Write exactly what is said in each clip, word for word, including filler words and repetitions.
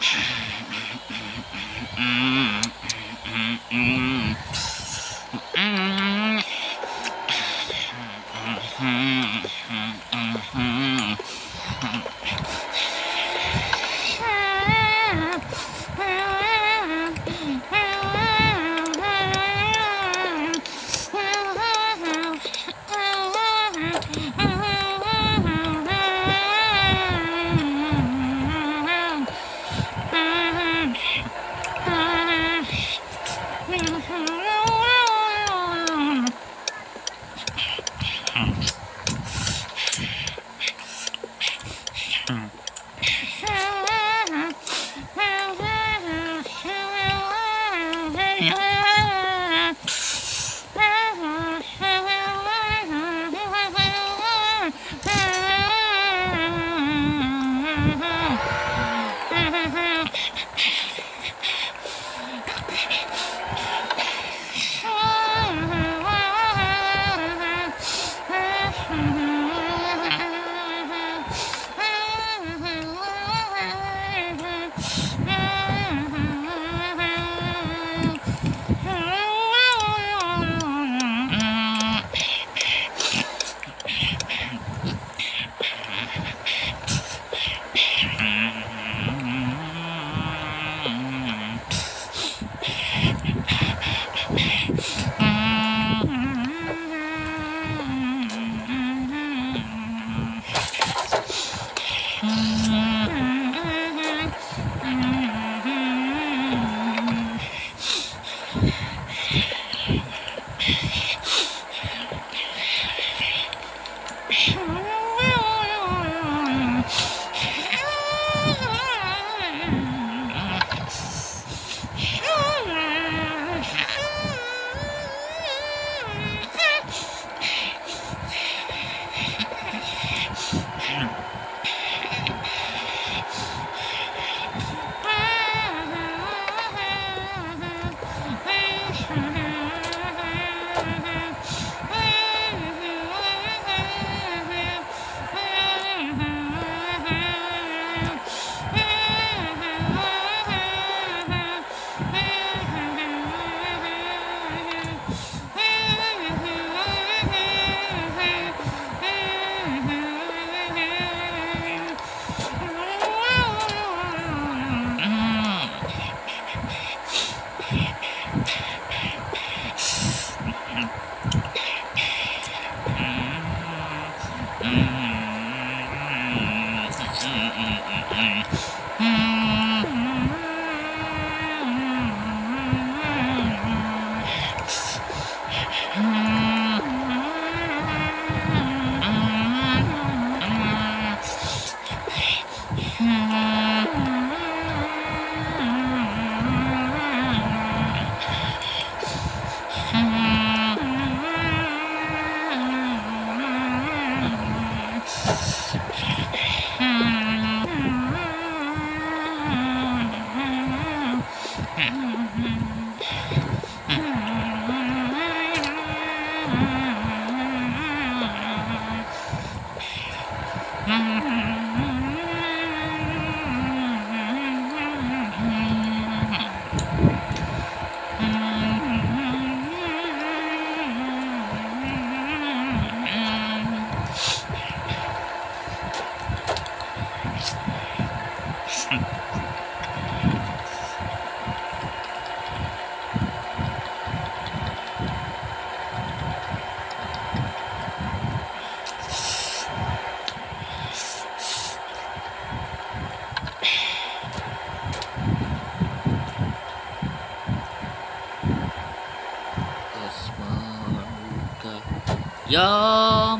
Ya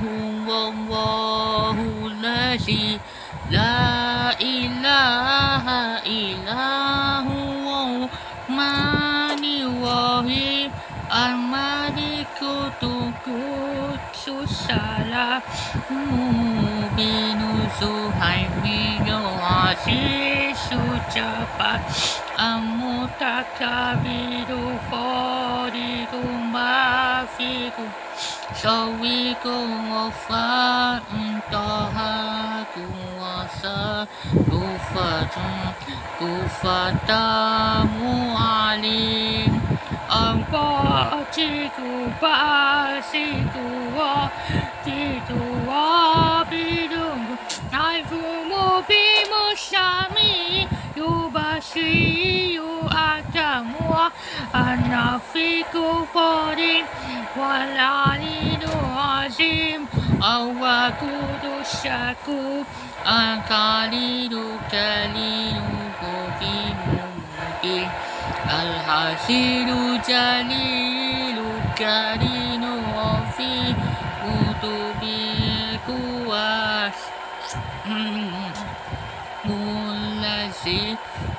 Mahullahu lazi la ilaha illahu mani wahib al-maliku tukutus salam mubinu zuhaiminu azizu cepat. Amutakabiru fodikum bafikum sawikum wafa intahakum wasa kufatun kufatamu alim Ampatiku basiku watiku wabidungu Naifumu bimu syami Yubasi yu akamwa Anafiku podin Walalinu azim Awakudu syaku Angkalidu kalidu kofimu mungkin Al-hasilu jalilu karinu fi kutubi kuwas Mulasi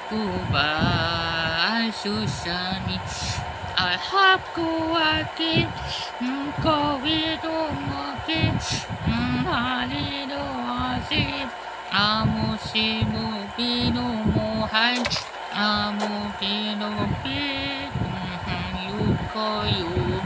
kubasusami Al-habku wakil Kowidu mungkin Halidu azim Amusimu binu muhaj Amu binu binu koyu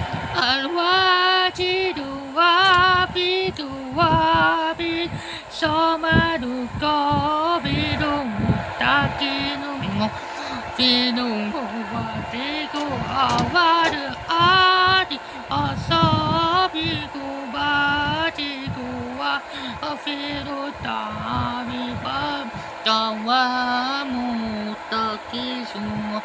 Al-wajidu wabidu wabid Somadu kobidu mutakinu Binu wadiku awadu adi Asabiku badiku wa Afiru tamibab Tawamu takismu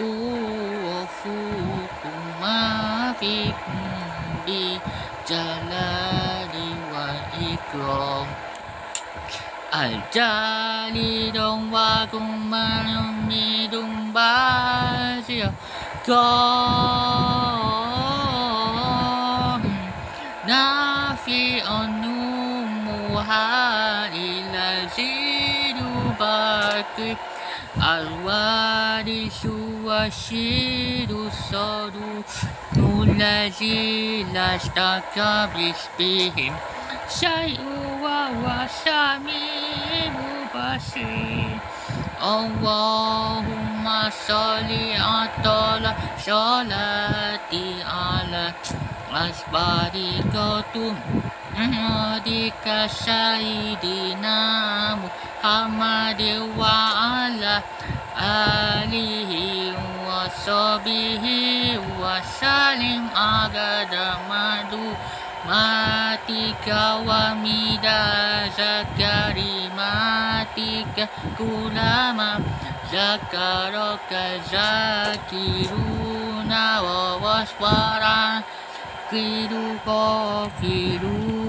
kufukum mafikum bi jalali wa ikram Al-jali dong wa kumanum nidum basya Gom nafi anumu halilazidu bakri Al-wadisu washidu sadu Nulazi lastaka bisbihim Syai'u wa wasami mubasir Allahumma salli atala salati ala asbarikatum Adika Sayyidina Muhammadin wa ala alihi wa sahbihi wa salim agada madu matika wa mida zakari matika kulama zakaraka zakiruna wa waswara kiru kofiru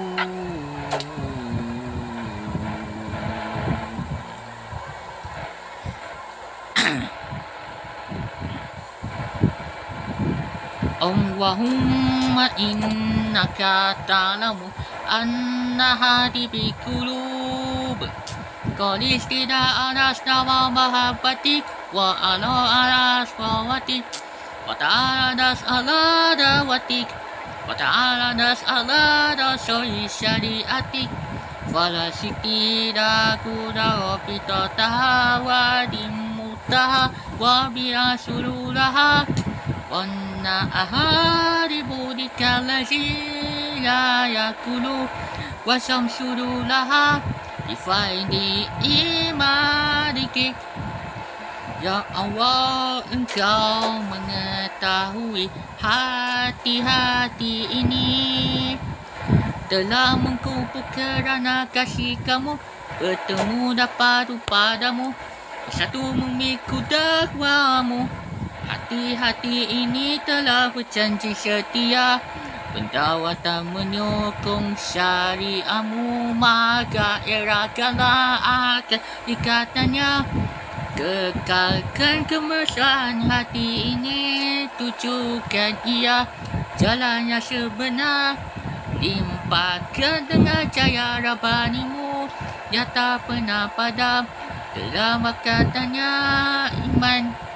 Allahumma innaka ta'lamu anna hadi bi qulub qad istida alasna wa mahabbatik wa ala alas fawatik wa ta'ala das ala dawatik wa ta'ala das ala dasoi syariatik fala sikida kuda pita tawa dimutaha wa biasululaha Wanna ahari budika lazi la yakulu Wasam sudulaha Ifaidi imadiki Ya Allah engkau mengetahui hati-hati ini Telah mengkumpul kerana kasih kamu Bertemu dapat padamu Bersatu memikul dakwamu Hati-hati ini telah berjanji setia Pendawatan menyokong syariahmu Maka erakanlah akan ikatannya Kekalkan kemesraan hati ini Tujukan ia jalan yang sebenar Limpahkan dengan cahaya Rabbanimu Yang tak pernah padam Dalam katanya iman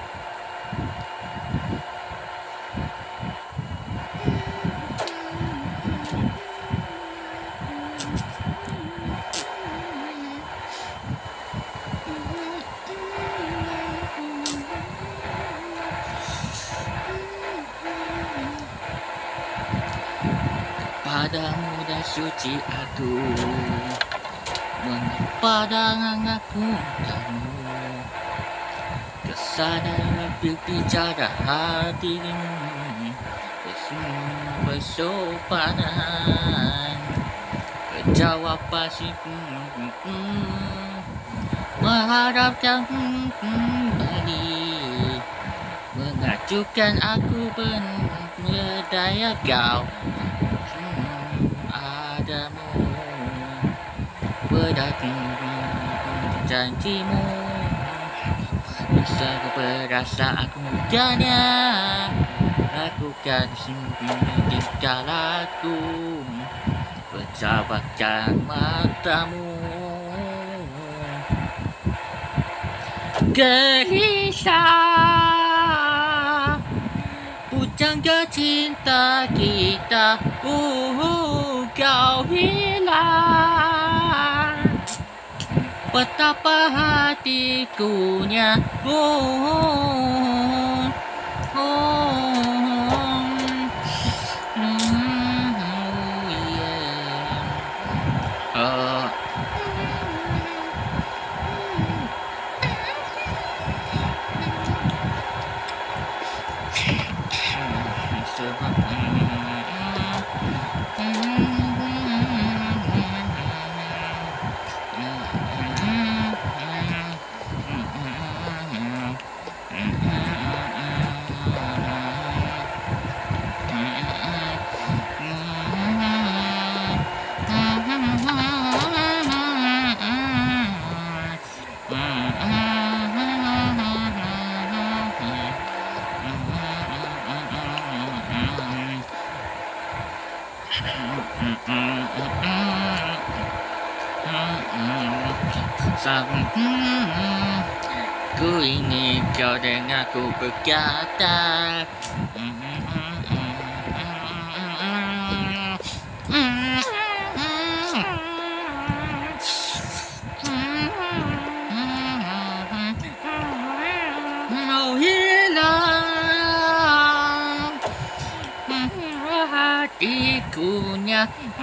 Padamu dah suci aku, padang aku kamu. Kesana berbicara hatimu, bersopanan, jawab pasti mengharapkan kembali, mengajukan aku berdaya kau adamu, berdatang janjimu, bisa berasa aku mudahnya lakukan tingkah laku, bercabatkan matamu. Gelisah pujangga cinta kita, uh, kau hilang. Betapa hatikunya, oh, oh, oh, yeah. Oh. Ku ingin kau dengarku berkata, mau hilang hatikunya.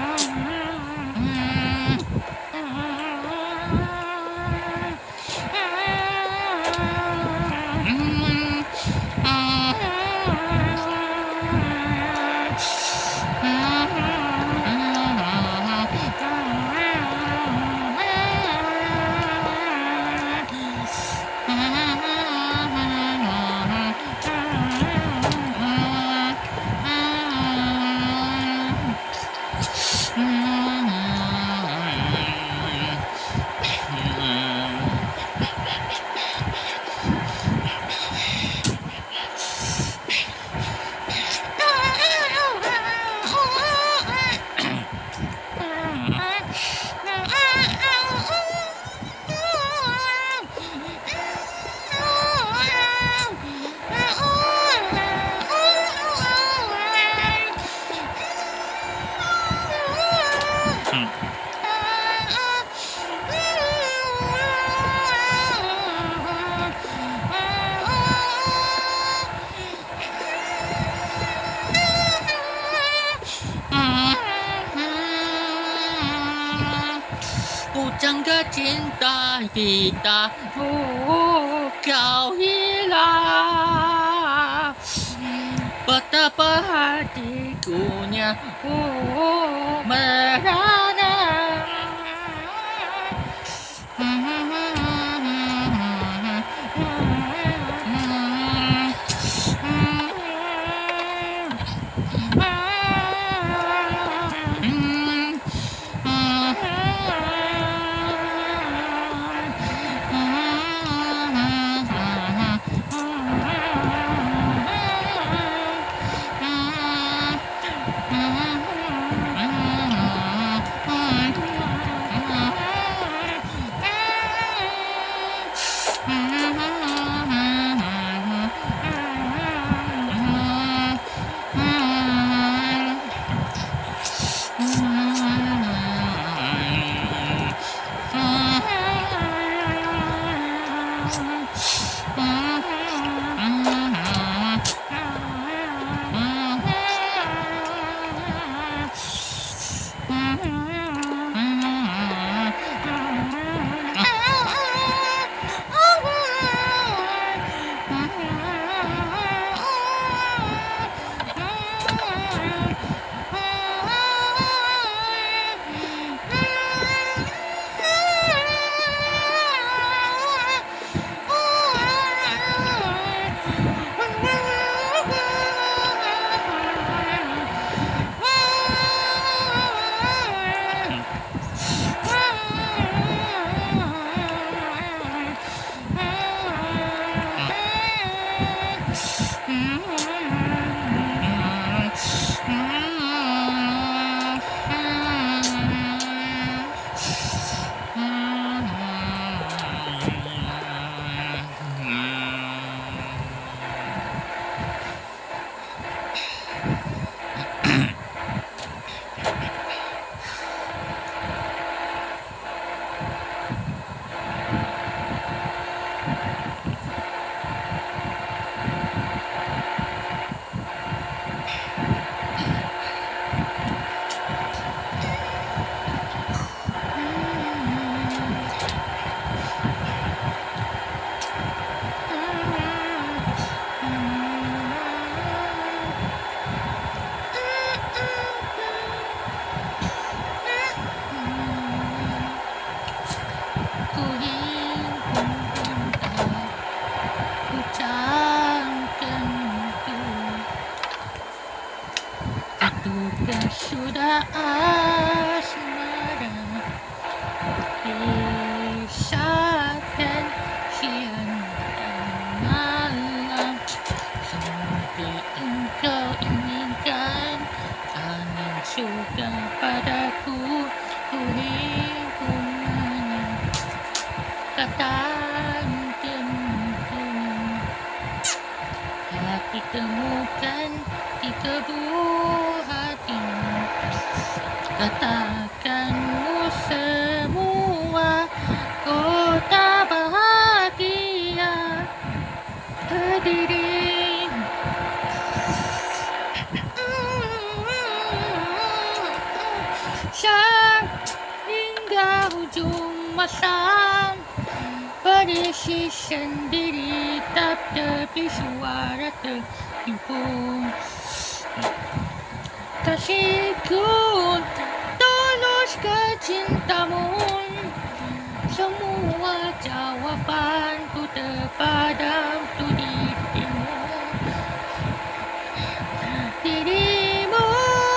Pujangga cinta kita, oh, kau hilang. Betapa hatikunya, oh, merana. temukan di kebuah hatimu. Katakanmu semua kota bahagia berdiri hingga ujung masa, berisi sendiri tak tepi suara terhimpun. Kasihku tulus ke cintamu, semua jawabanku terpadam tu dirimu. Dirimu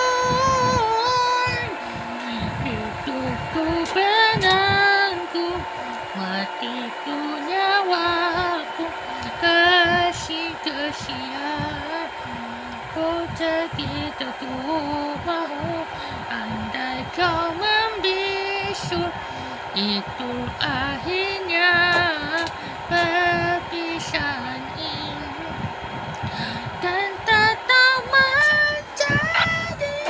hidupku, benangku, matiku, nyawaku, kasih kesian. Oh, jadi tentu mahu, andai kau membisu, itu akhirnya perpisahan ini kan tetap menjadi.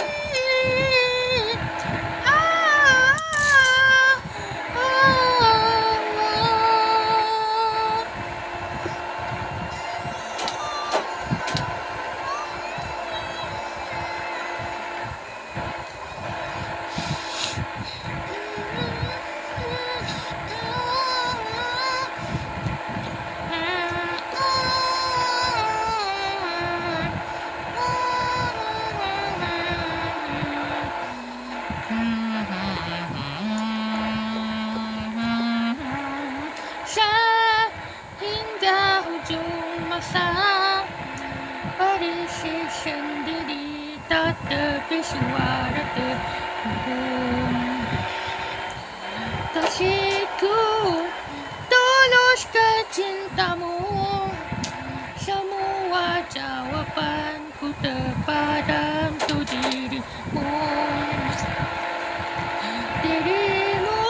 Ah, ah, ah. Sehingga ujung masa, berisi sendiri tak tepi suara terhimpun. Kasihku tulus ke cintamu, semua jawabanku terpadam tu dirimu. Dirimu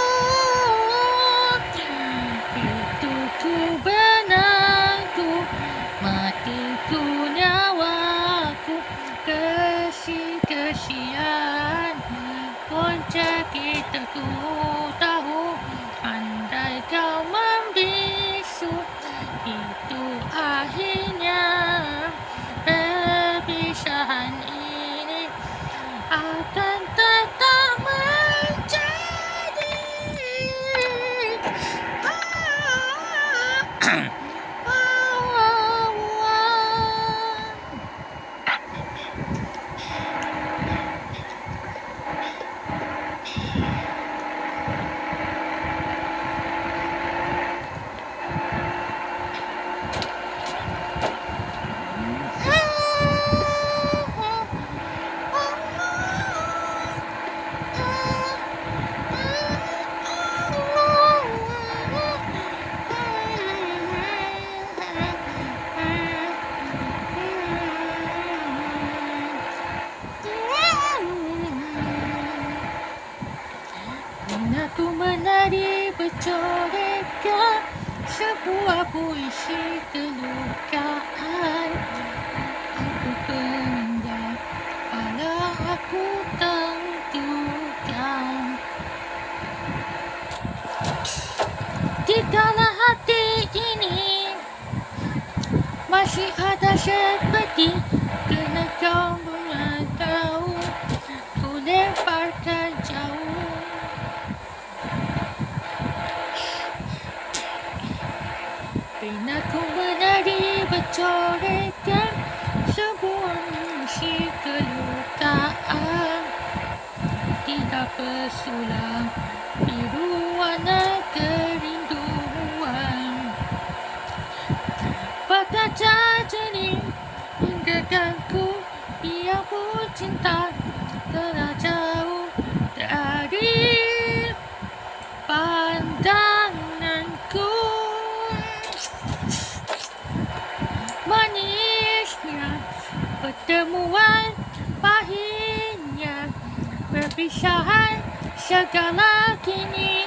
hidupku, benangku, matiku, nyawaku, kasih kesian. Punca kita ku tahu, andai kau membisu, itu akhirnya perpisahan ini akan tetap menjadi. Ah, ah, ah, ah. Aku menari bercorekan sebuah puisi kelukaan. Aku pendam, kepala aku tentukan. Dikala hati ini masih ada seperti kena kau tahu, ku lemparkan jauh. Pernah ku menari bercorekan sebuah misi kelukaan, tidak bersulam biru warna kerinduan. Berkaca jernih hinggakan ku biar pun cinta telah jauh dari pandanganku. Manisnya pertemuan, pahitnya perpisahan, segala kini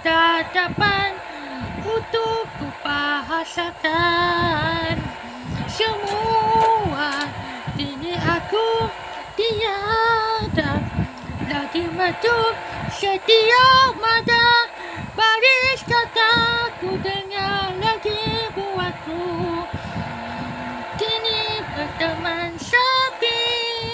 tidak dapat untuk kubahasakan. semua. Kini aku tiada lagi menutup setiap mata. Baris kataku dengar lagi buatku. Kini berteman sepi,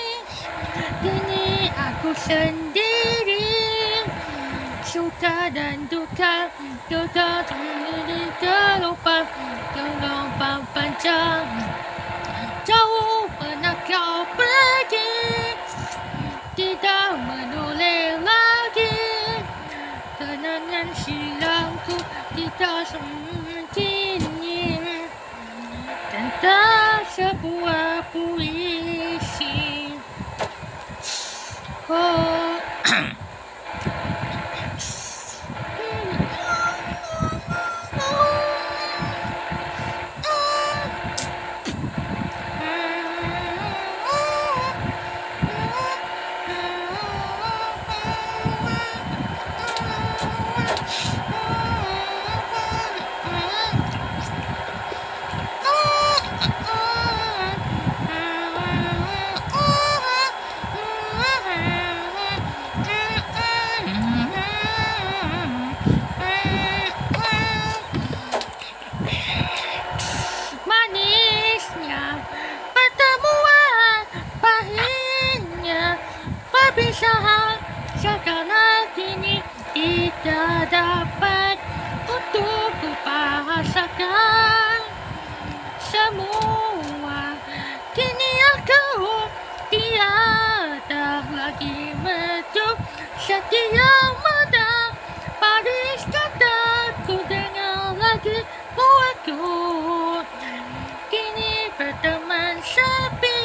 kini aku sendiri. Suka dan duka, duka ini gelombang, gelombang panjang. Jauh pernah kau pergi, tidak menoleh lagi. Kenangan silamku tidak semestinya tentang sebuah puisi. Oh. Manisnya pertemuan, pahitnya perpisahan. Segala kini tidak dapat untuk kubahasakan. Semua kini aku tiada lagi menutup setiap mata. Baris kataku dengar lagi buatku. Kini berteman sepi,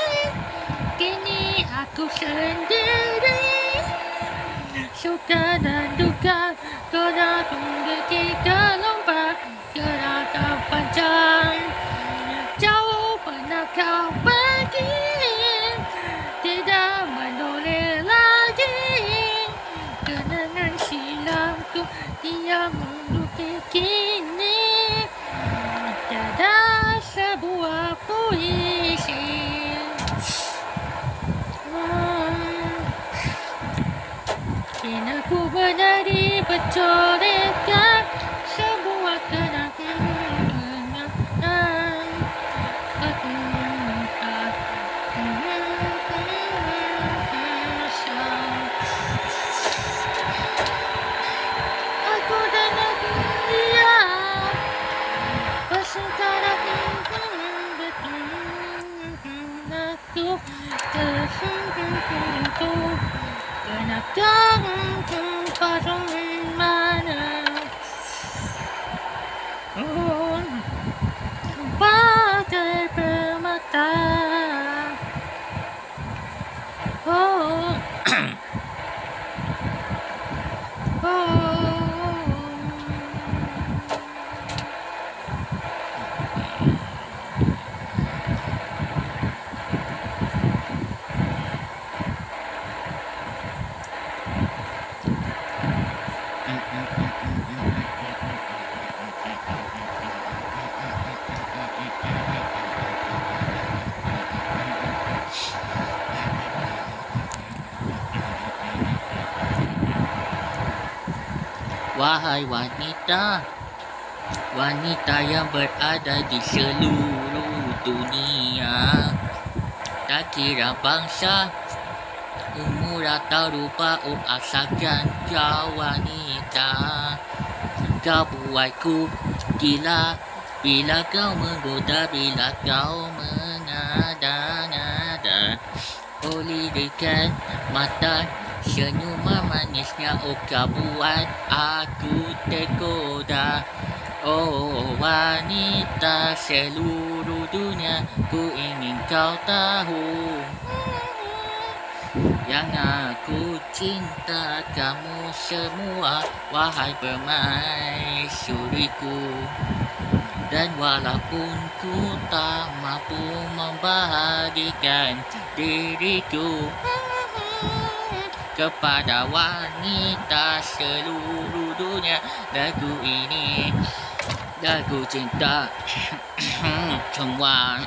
kini aku sendiri. Suka dan duka, gerak menggigit gelombang, gerak panjang. Jauh pernah kau pergi, tidak menoleh lagi. Kenangan silamku dia melukis kini, tiada sebuah puisi. Kini aku berdiri bercorekan sebuah kenangan. Aku dengar dia bersekarang aku tersungguh kenapa tempat mana? Oh, bagai permata. Oh, oh. Wahai wanita, wanita yang berada di seluruh dunia, tak kira bangsa, umur atau rupa, oh asalkan kau wanita. Kau buatku gila bila kau menggoda, bila kau mengada-ngada. Oh lirikan mata, senyuman manisnya, oh kau buat aku tergoda. Oh wanita seluruh dunia, ku ingin kau tahu yang aku cinta kamu semua, wahai permaisuriku. Dan walaupun ku tak mampu membahagikan diriku, kepada wanita seluruh dunia lagu ini Aku cinta semua.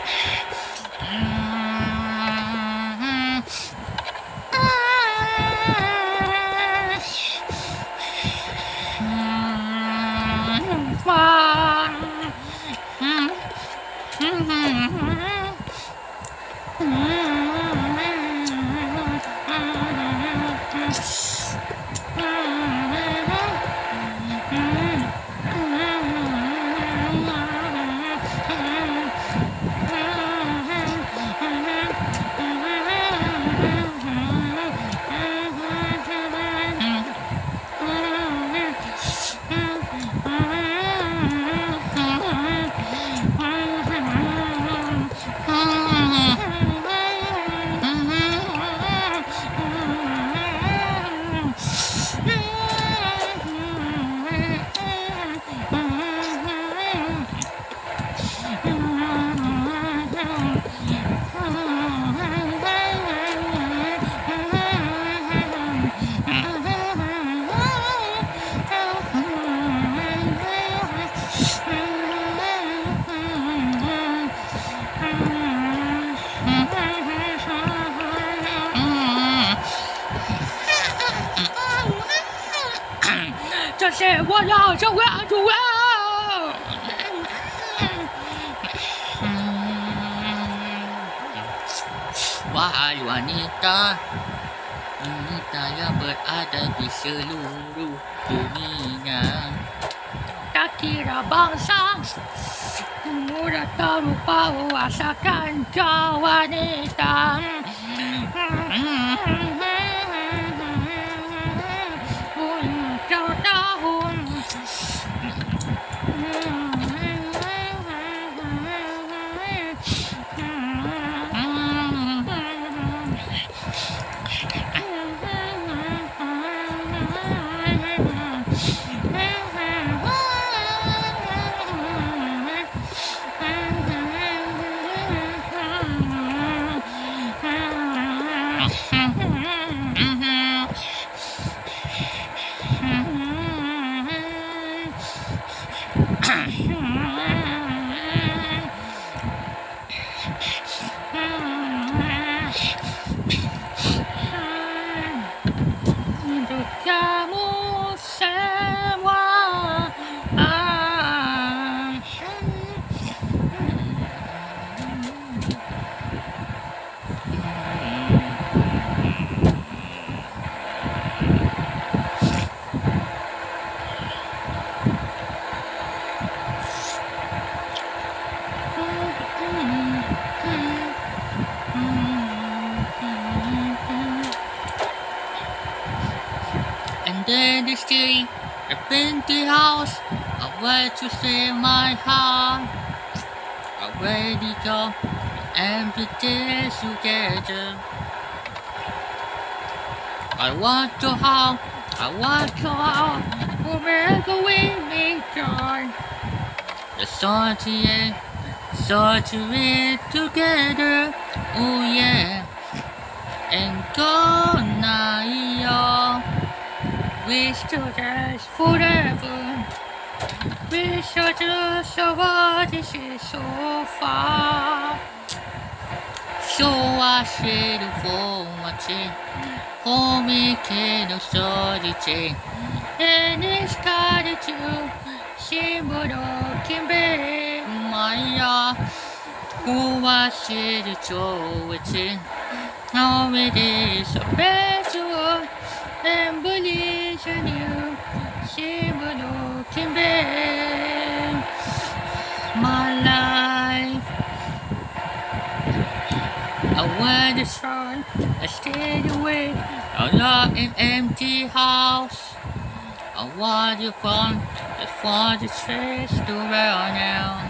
这是我要成为主啊！ Wahai wanita, wanita yang berada di seluruh dunia. Tak kira bangsa, mudah terlupa asalkan kau wanita. Kau tahu. Untuk kamu semua. And then the street, a empty house, a way to save my heart. A way to go, empty days together. I want to have, I want to have, forever we make joy. The sun to end, sun to end together, oh yeah. And go now, Wish to last forever. Wish to just so what this is so far. So I said for much, homie can't so the chain. And it's got it too. Symbol can be. Maya, who was it to it? Now it is a Better and believe in you. Symbol can be. my life. I want the sun. I stayed away. A lot in empty house. I want you from the fun the stress to run now.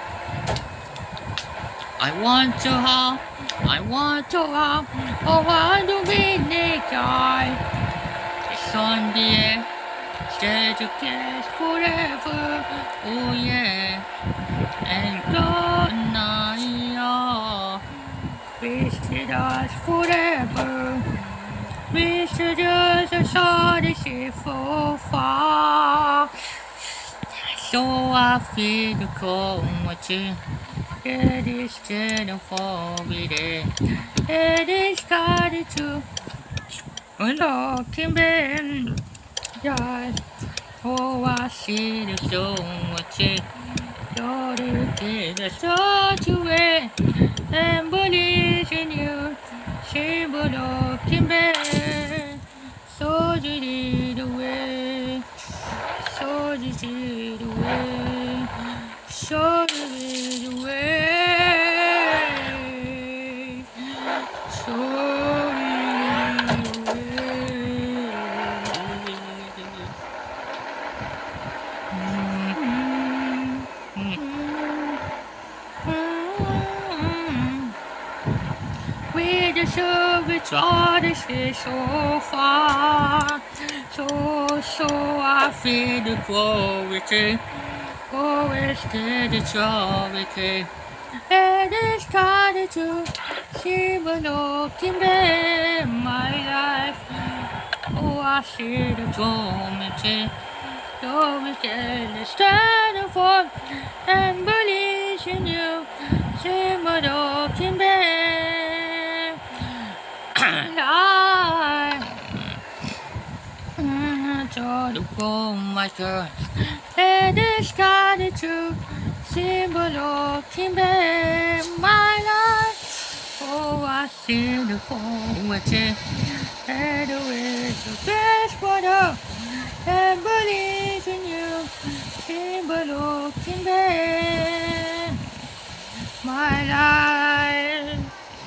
I want to have, I want to have, Oh, I want to be naked. it's on the air, stay together Forever. oh yeah. And go now, Wish to last forever. Wish to just saw this so far. So I feel the cold watching. It is still for me there. It is got it too. Looking back, yeah. Oh, I see the so watching. You're the kid that's such a way. And believe in you. She will looking back. So you did away. So you did away. So you did away. So you did away. We just show each other so far. So, so I feel the quality. Always did the quality. And it's started to see but looking back my life. Oh, I see the quality. So we can stand for and believe in you. See but looking back. Life. To the phone, my girl. And it's got it to symbol looking back my life. Oh, I see the phone with it. And the way to best for the and believe in you. Symbol looking back my life.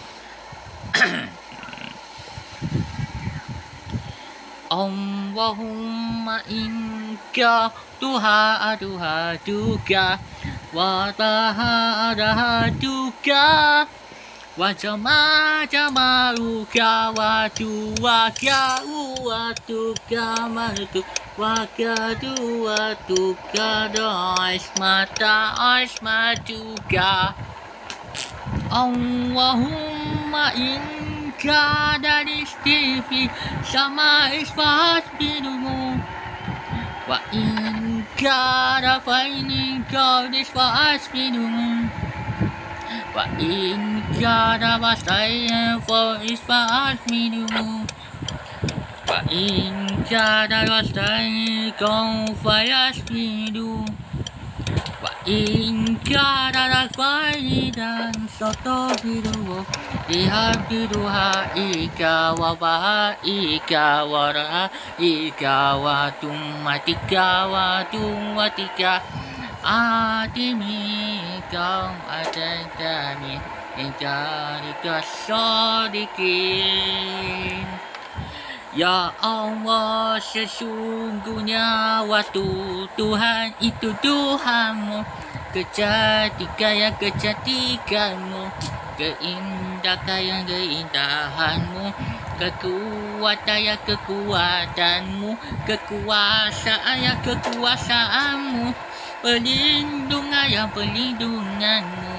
Allahumma inka duha duha duka wa taha daha duka wa jama jamaluka wa tuwaka wa tuka manutu wa kadu wa tuka daismata aismatuka Allahumma inka dari istifi sama isfas bidumu wa inka rafaini kau disfas bidumu wa inka rawastai for isfas bidumu wa inka rawastai kau fayas bidu wa inka rafai dan soto bidumu Ihab diduha ika wa baha ika wa raha ika wa tumatika wa tumatika adimi kau adadami ika ika sodikin Ya Allah sesungguhnya waktu Tuhan itu Tuhanmu kecantikan yang kecantikanmu keindahan yang keindahanmu kekuatan yang kekuatanmu kekuasaan yang kekuasaanmu perlindungan yang perlindunganmu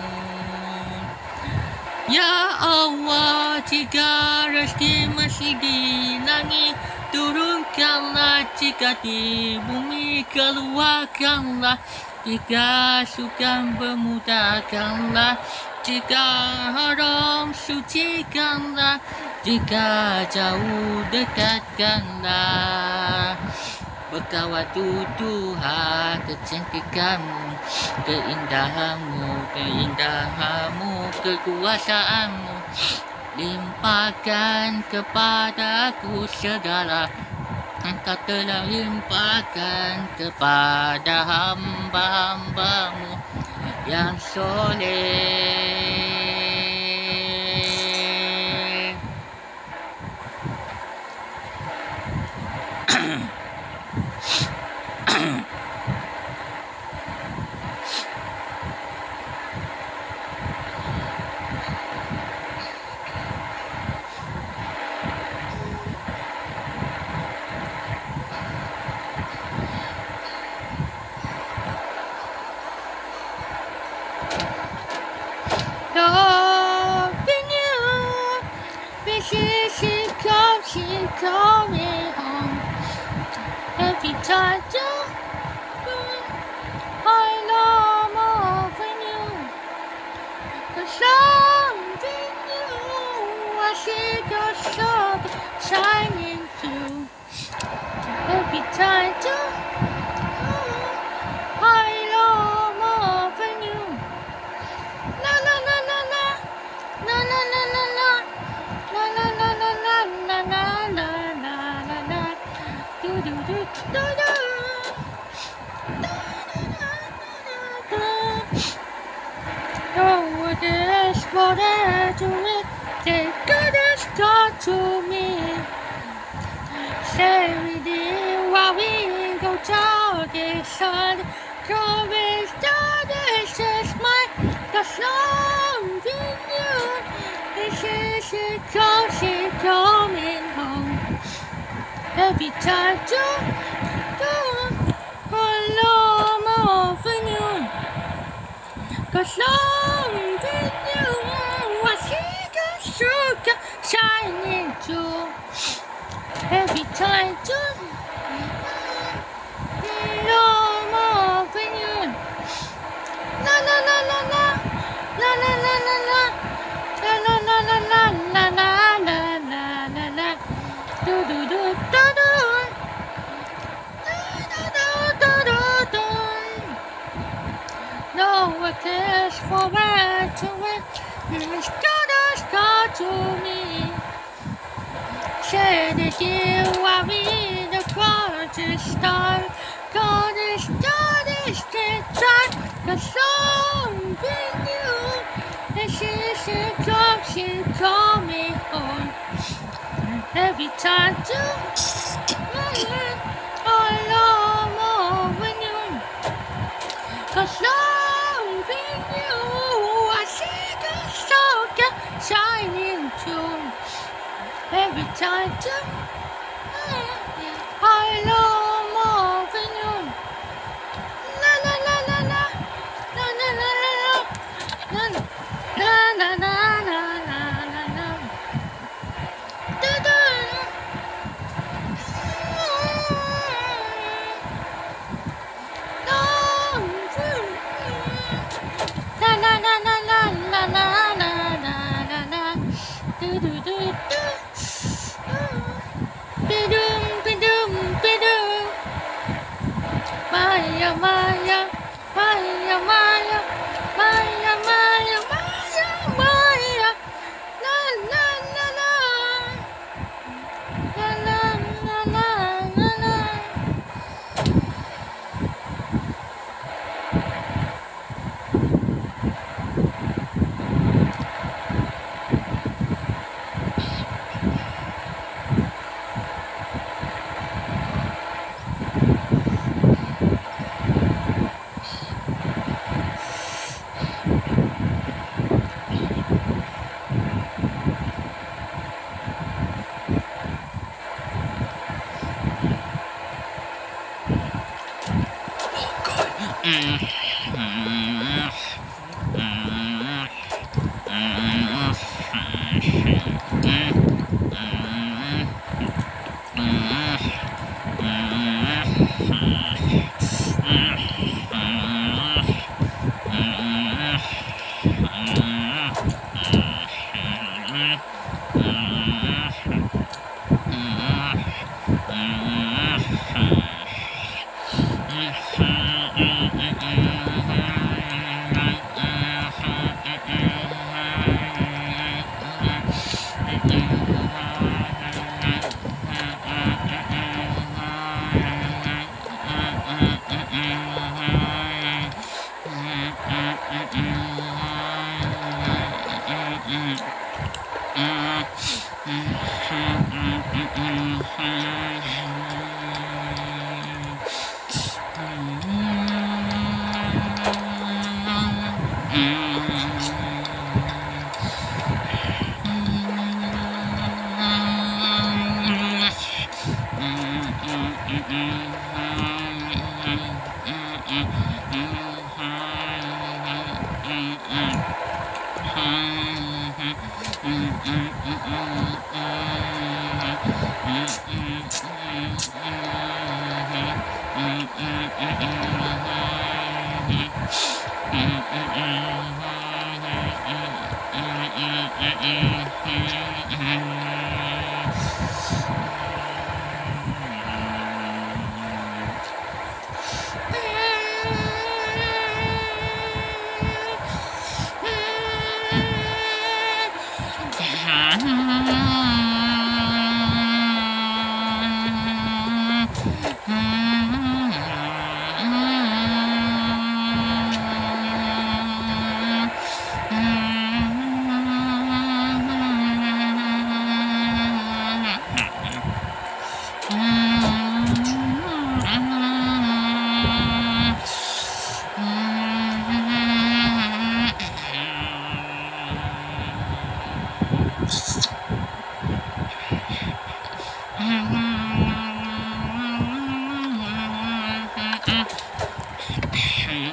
Ya Allah jika rezeki masih di langit turunkanlah jika di bumi keluarkanlah jika suka bermudahkanlah jika haram sucikanlah jika jauh dekatkanlah berkah waktu Tuhan kecantikanmu keindahanmu keindahanmu kekuasaanmu limpahkan kepadaku segala Engkau telah limpahkan kepada hamba-hambamu yang soleh. Loving you, because she comes, she coming home. Every time you to me. Say we did while we go to the sun. Always done is just my the something new. This is it, cause she's coming home. Every time to do alone of you. Cause something new. I see the sugar shining too. Every time to no more than you. La la la la la la la la la la la la la la la la la la la la do do do do do do do do do. No one cares for where to wait. It's gonna start to me. Say that you are in the quarter star. God is God is the time. The something new. And she's a clock, she's coming home. Every time to all over you. Cause something new. I see the sun shining too. Every time to I love more than you. La la la la la la la la la la la la la la la la. Da da. La la la la la la la la la la. Do do do do. Bidum, bidum, bidum. Maya, Maya, Maya, Maya, Maya, Maya, Maya, Maya. La la la la. La la la la la la.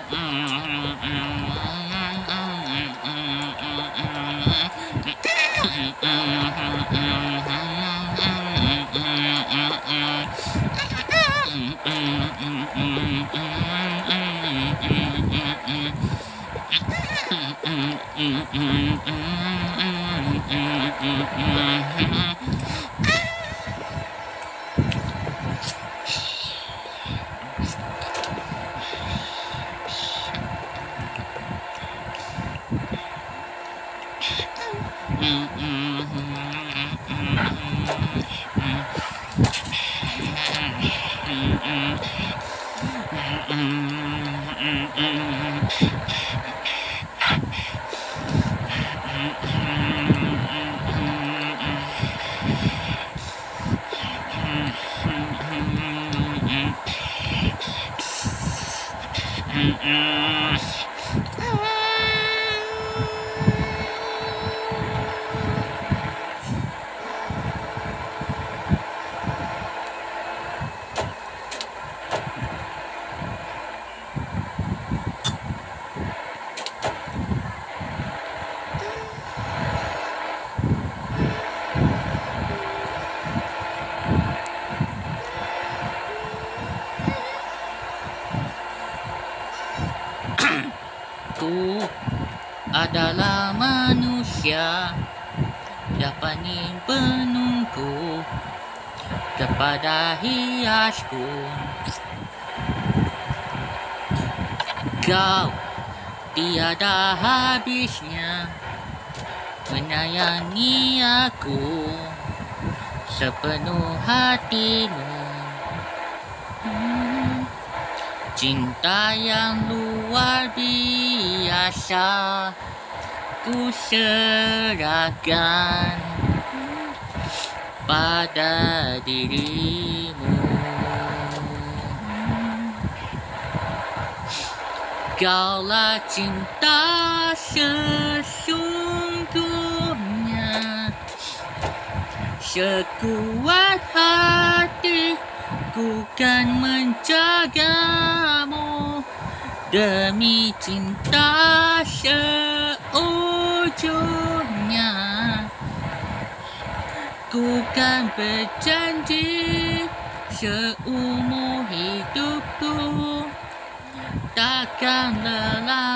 Ku adalah manusia, Japanin penunggu kepada hiasku. Kau tiada habisnya menyayangi aku sepenuh hatimu. Cinta yang luar biasa ku serahkan pada dirimu. Kaulah cinta sesungguhnya, sekuat hati ku kan menjagamu demi cinta seujungnya. Ku kan berjanji seumur hidupku takkan lelah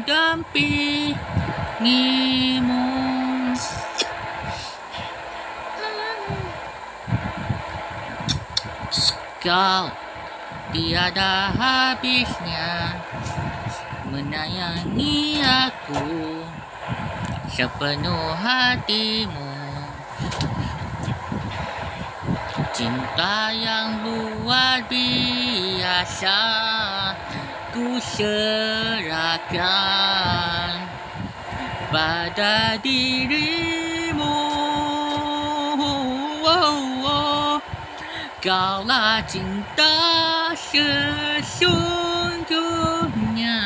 mendampingimu. Kau tiada habisnya menyayangi aku sepenuh hatimu. Cinta yang luar biasa ku serahkan pada dirimu. Kaulah cinta sesungguhnya,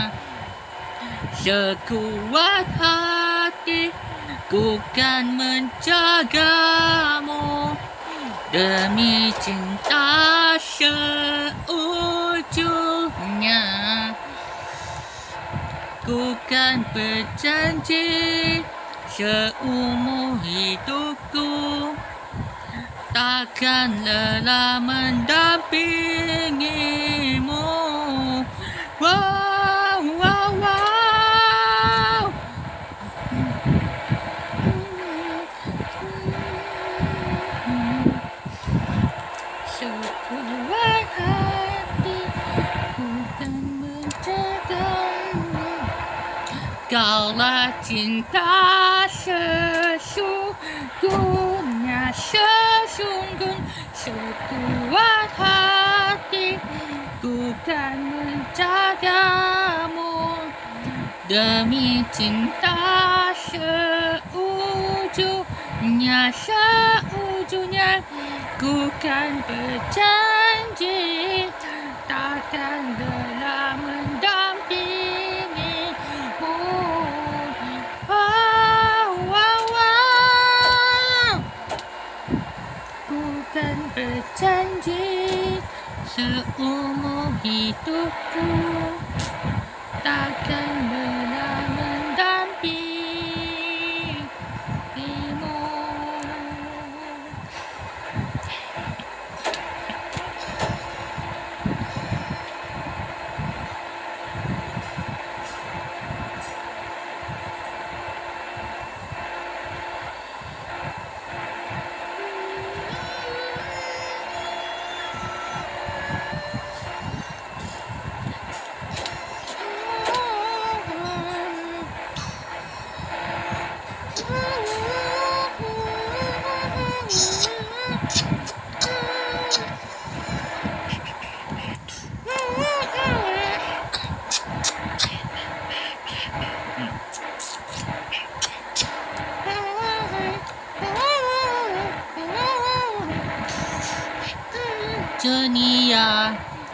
sekuat hati ku kan menjagamu demi cinta seujungnya. Ku kan berjanji seumur hidupku takkan lelah mendampingimu. Wow, wow, wow. Sekuat hati ku kan menjagamu. Kaulah cinta sesungguhnya, sesungguh sekuat hati ku kan menjagamu demi cinta seujungnya, seujungnya. Ku kan berjanji takkan lelah mendampingimu. Wow, wow, wow. Ku kan berjanji seumur hidupku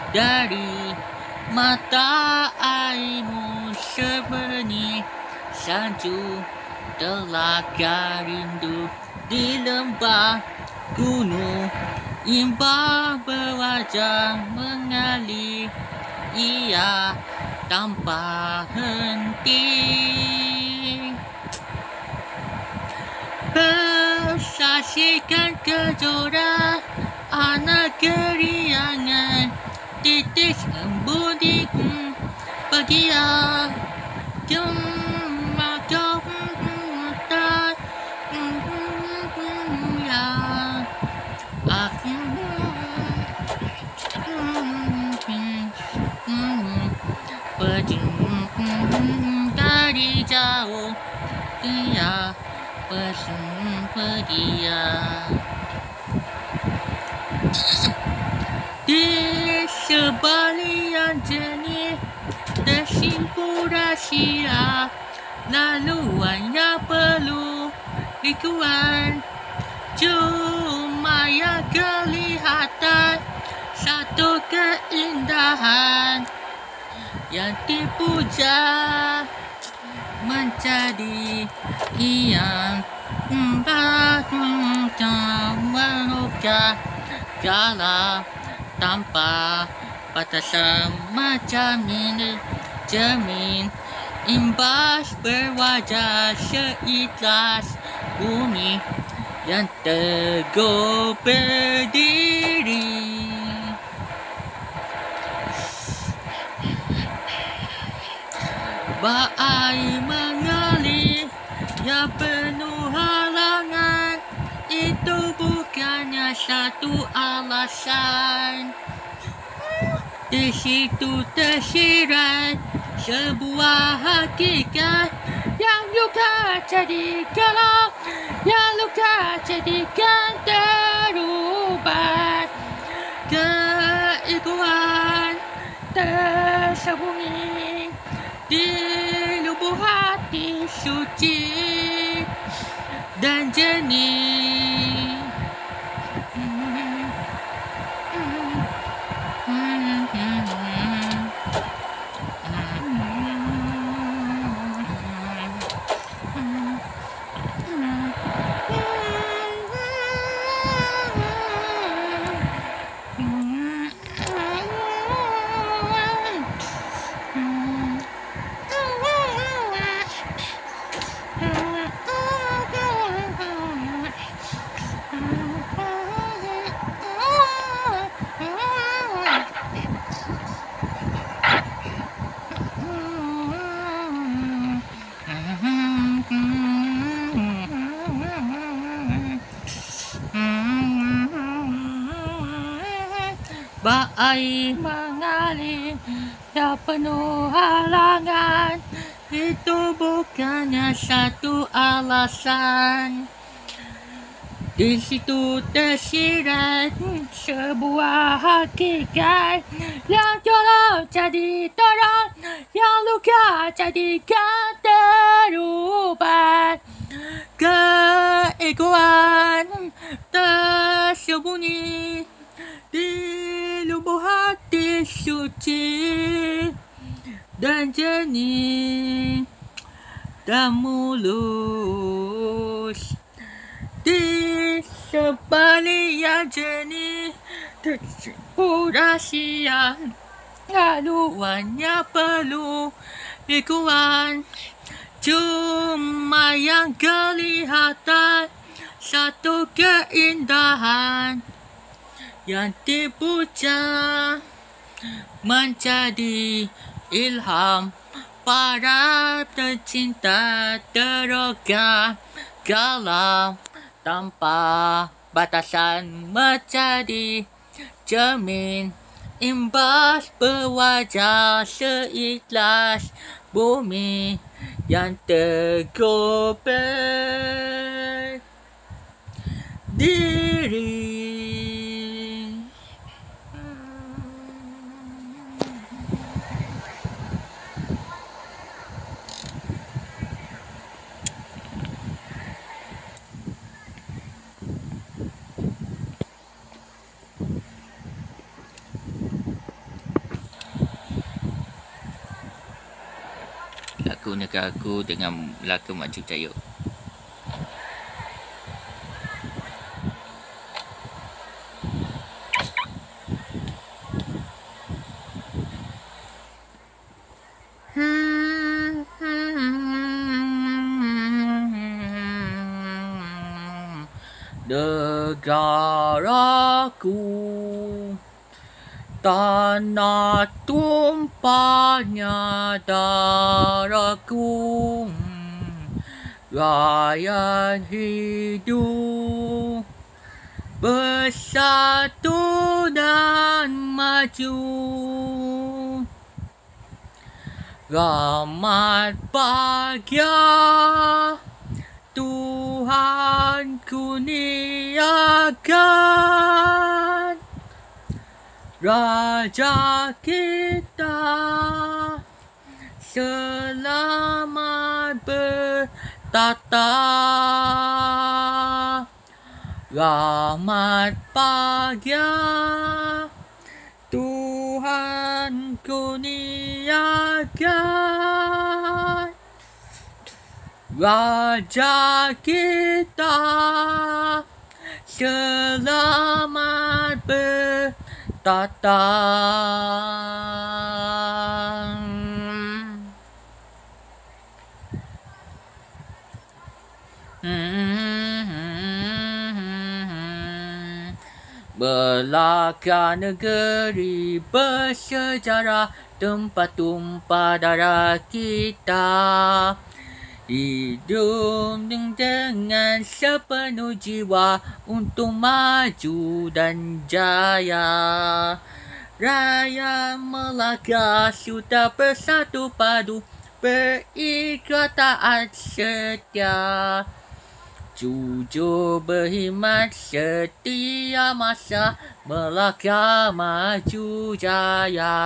dari mata airmu sebenih salju telaga rindu di lembah gunung imbang berwajah mengalir ia tanpa henti bersaksikan kejora anak keriangan titik embudi bahagia jemaah tak ya aku pergi dari jauh dia bersumpah dia di sebalik yang jernih tersimpul rahsia laluan yang perlu dikuat cuma yang kelihatan satu keindahan yang dipuja menjadi yang meluka kala tanpa batasan macam ini cermin imbas berwajah seikhlas bumi yang teguh berdiri air mengalir yang penuh halangan itu bukannya satu alasan di situ tersirat sebuah hakikat yang luka jadikan yang luka jadikan terubat keikuan tersembunyi di lubuk hati suci dan jernih. Air mengalir yang penuh halangan itu bukannya satu alasan di situ tersirat sebuah hakikat yang tolong jadi tolong yang luka jadikan terubat keikuan tersembunyi di lubuk hati suci dan jernih dan mulus di sebalik yang jernih tersimpul rahsia laluannya perlu dikuat cuma yang kelihatan satu keindahan yang dipuja menjadi ilham para tercinta terroga galau tanpa batasan menjadi cermin imbas berwajah seikhlas bumi yang teguh berdiri. lagu negaraku dengan Melaka Maju Jaya. Negaraku, tanah tumpahnya darahku, rakyat hidup bersatu dan maju. Rahmat bahagia Tuhan kurniakan, Raja kita selamat bertata. Rahmat bahagia Tuhan kurniakan, Raja kita selamat bertata. Melaka negeri bersejarah, tempat tumpah darah kita. Hidup dengan sepenuh jiwa untuk maju dan jaya. Rakyat Melaka sudah bersatu padu, berikrar taat setia. Jujur berkhidmat setia masa, Melaka Maju Jaya.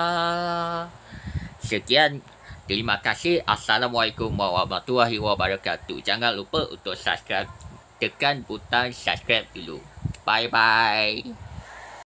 Sekian, terima kasih. Assalamualaikum warahmatullahi wabarakatuh. Jangan lupa untuk subscribe. Tekan butang subscribe dulu. Bye bye.